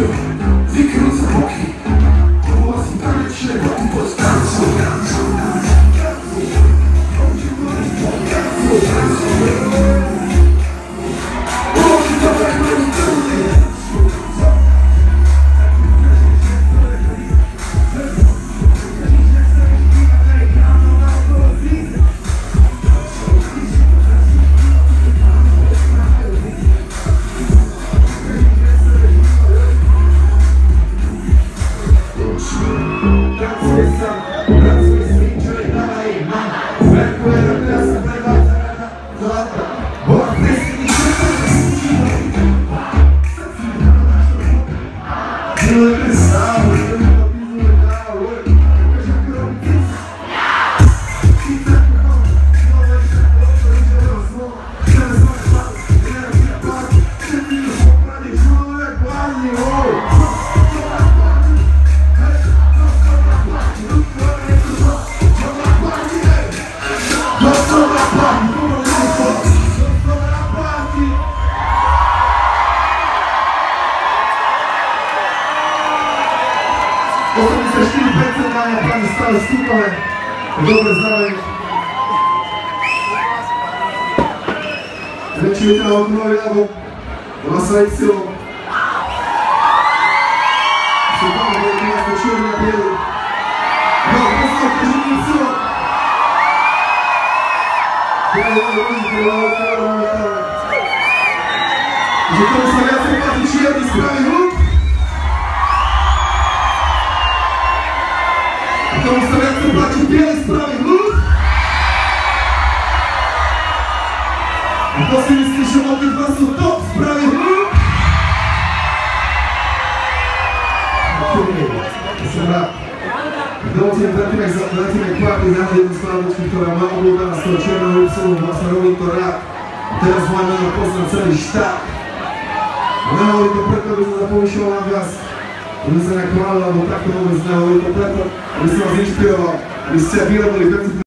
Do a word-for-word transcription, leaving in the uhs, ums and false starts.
wykręcę boki, głos tańczy, pod tańcą. Osobiste štiri predsedanja, pani stale stupove, dobre znali. Reći vidite na ovog novi album, ova selekciju. Što je tamo gledati nas na čuri na bijeli. Evo, poslao kaženicu. Gledaj, ovo vidite, ovo je ovo je tamo. Že tomu sam ja se pati čijeli spravi huk. Tomu sam ja se pati bijeli spravi huk. A to si misliš, že ovdje dva su top spravi huk. Sam rad. Dovolte mi dati nek kvart iz jedna jedna skladnička, ktorá má obľúbená z toho černého Upsolu, vlastne robím to rád. Teraz môj meno pozná celý štát. Nehovorí to preto, aby som zapomýšľal na vás, aby sa nejak chválil, alebo takto vôbec nehovorí to preto, aby som vás inšpiroval, aby ste vyrobili